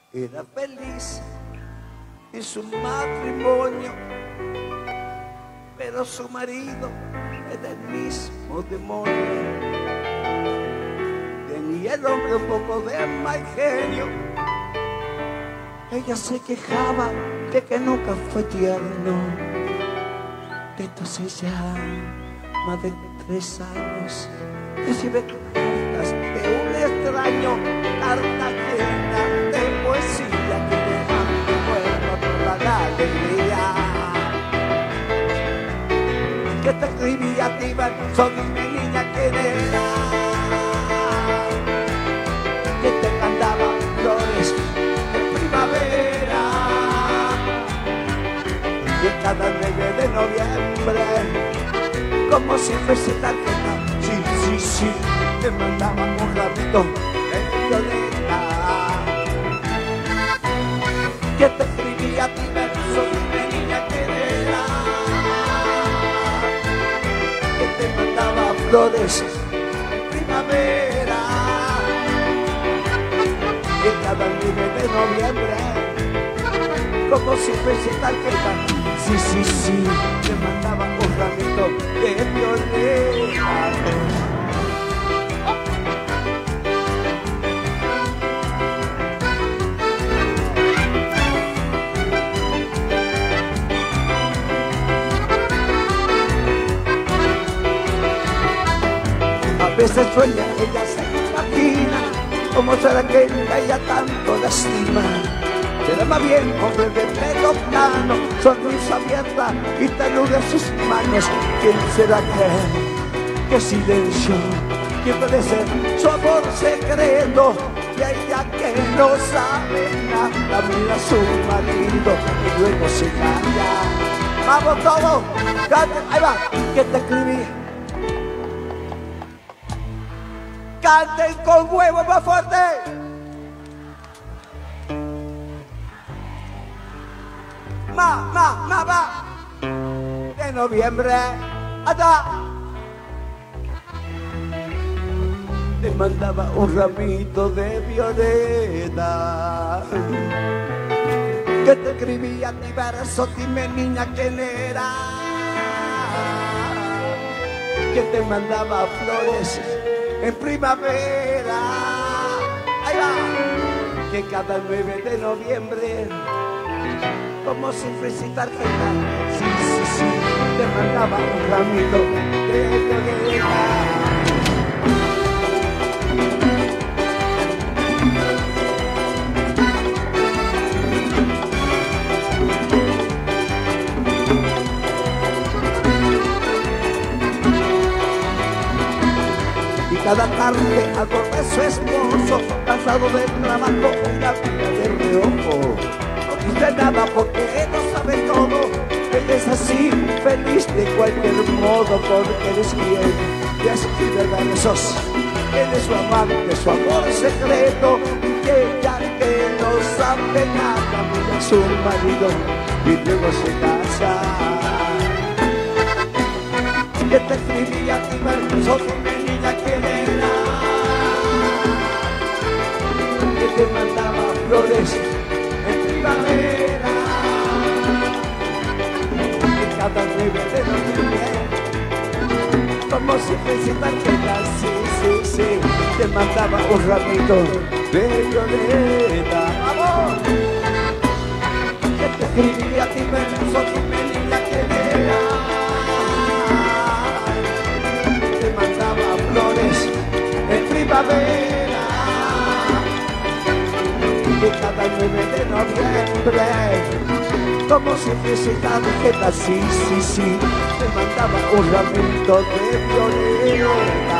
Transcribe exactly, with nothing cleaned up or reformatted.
Era feliz en su matrimonio, pero su marido era el mismo demonio. Tenía el hombre un poco de mal genio. Ella se quejaba de que nunca fue tierno. Entonces ya más de tres años recibe cartas de un extraño, carta llena de poesía que dejan mi cuerpo toda la alegría. Que te escribía a ti, verso, dime niña quién era. Que te cantaba flores de primavera. Y cada nueve de noviembre, como siempre se tarjeta, sí, sí, sí, te mandaba un ramito de violeta. Que te escribía a ti verso, dime niña quién era. Que te mandaba flores de primavera. Y cada nueve de noviembre, como siempre se tarjeta, sí, sí, sí, te mandaba un ramito de violeta. A veces sueña, ella se imagina cómo será que ella tanto lastima. Será más bien hombre de pelo plano, sonrisa abierta y ternura en sus manos. ¿Quién será que, que silencio? ¿Quién puede ser su amor secreto? Y ella que no sabe nada, mira a su marido y luego se calla. Vamos todos, canten, ahí va, que te escribí. Canten con huevo más fuerte. Ma, ma, ma, ma, de noviembre hasta te mandaba un ramito de violeta. Que te escribía mi verso, dime niña quién era. Que te mandaba flores en primavera. Ahí va, que cada nueve de noviembre, como siempre sin tarjeta, sí, sí, sí, te mandaba un ramito de violeta. Y cada tarde al volver su esposo, cansado del trabajo, una vida de reojo. No dice nada porque no sabe todo. Él es así, feliz de cualquier modo, porque eres quien te escribe versos. Él es su amante, su amor secreto, y ella que no sabe nada, mira a su marido y luego se casa. Que te escribía a ti verso, dime niña quién era. Que te mandaba flores en primavera. Y cada nueve de noviembre, como siempre sin tarjeta, sí, sí, sí, te mandaba un ramito de violeta. ¡Vamos! Que te escribía a ti verso, dime niña quién era. Te mandaba flores en primavera. Y cada nueve de noviembre, como siempre sin tarjeta, sí, sí, sí, te mandaba un ramito de violeta.